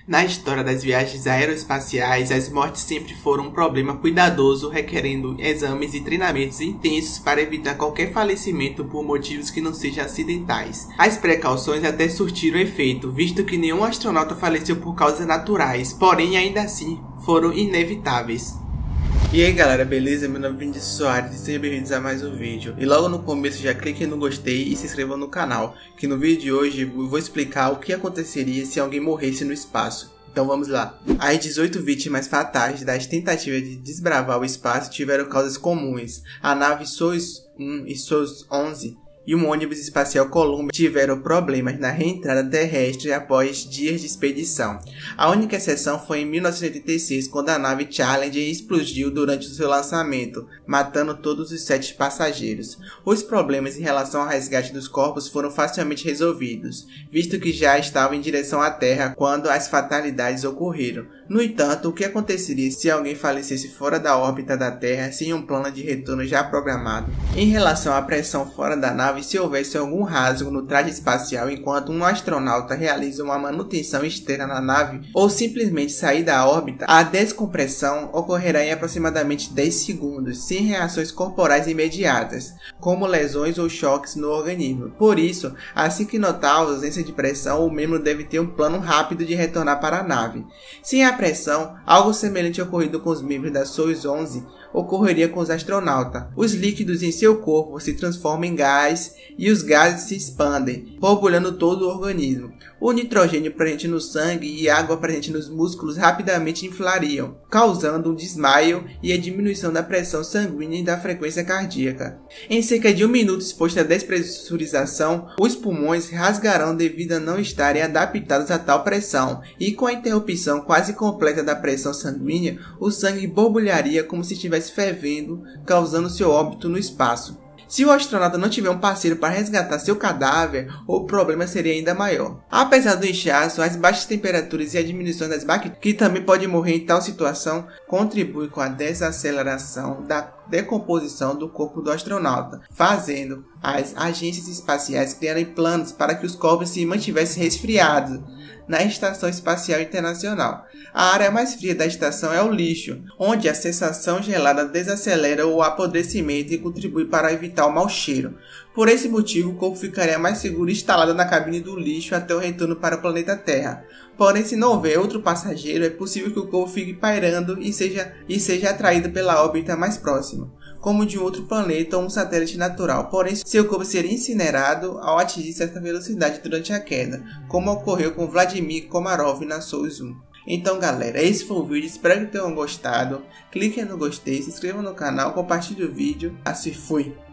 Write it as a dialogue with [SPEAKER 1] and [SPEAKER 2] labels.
[SPEAKER 1] Na história das viagens aeroespaciais, as mortes sempre foram um problema cuidadoso, requerendo exames e treinamentos intensos para evitar qualquer falecimento por motivos que não sejam acidentais. As precauções até surtiram efeito, visto que nenhum astronauta faleceu por causas naturais, porém ainda assim foram inevitáveis. E aí galera, beleza? Meu nome é Vinícius Soares e sejam bem-vindos a mais um vídeo. E logo no começo já clique no gostei e se inscrevam no canal, que no vídeo de hoje eu vou explicar o que aconteceria se alguém morresse no espaço. Então vamos lá. As 18 vítimas fatais das tentativas de desbravar o espaço tiveram causas comuns. A nave Soyuz 1 e Soyuz 11 e um ônibus espacial Columbia tiveram problemas na reentrada terrestre após dias de expedição. A única exceção foi em 1986, quando a nave Challenger explodiu durante o seu lançamento, matando todos os 7 passageiros. Os problemas em relação ao resgate dos corpos foram facilmente resolvidos, visto que já estavam em direção à Terra quando as fatalidades ocorreram. No entanto, o que aconteceria se alguém falecesse fora da órbita da Terra sem um plano de retorno já programado? Em relação à pressão fora da nave, se houvesse algum rasgo no traje espacial enquanto um astronauta realiza uma manutenção externa na nave ou simplesmente sair da órbita, a descompressão ocorrerá em aproximadamente 10 segundos, sem reações corporais imediatas, como lesões ou choques no organismo. Por isso, assim que notar a ausência de pressão, o membro deve ter um plano rápido de retornar para a nave. Sem a pressão, algo semelhante ocorrido com os membros da Soyuz 11 ocorreria com os astronautas. Os líquidos em seu corpo se transformam em gás e os gases se expandem, borbulhando todo o organismo. O nitrogênio presente no sangue e a água presente nos músculos rapidamente inflariam, causando um desmaio e a diminuição da pressão sanguínea e da frequência cardíaca. Em cerca de 1 minuto exposto à despressurização, os pulmões rasgarão devido a não estarem adaptados a tal pressão, e com a interrupção quase completa da pressão sanguínea, o sangue borbulharia como se estivesse fervendo, causando seu óbito no espaço. Se o astronauta não tiver um parceiro para resgatar seu cadáver, o problema seria ainda maior. Apesar do inchaço, as baixas temperaturas e a diminuição das bactérias, que também podem morrer em tal situação, contribuem com a desaceleração da decomposição do corpo do astronauta, fazendo as agências espaciais criarem planos para que os corpos se mantivessem resfriados na Estação Espacial Internacional. A área mais fria da estação é o lixo, onde a sensação gelada desacelera o apodrecimento e contribui para evitar o mau cheiro. Por esse motivo, o corpo ficaria mais seguro instalado na cabine do lixo até o retorno para o planeta Terra. Porém, se não houver outro passageiro, é possível que o corpo fique pairando e seja atraído pela órbita mais próxima, como de um outro planeta ou um satélite natural. Porém, seu corpo seria incinerado ao atingir certa velocidade durante a queda, como ocorreu com Vladimir Komarov na Soyuz 1. Então galera, esse foi o vídeo, espero que tenham gostado. Clique no gostei, se inscreva no canal, compartilhe o vídeo. Assim fui!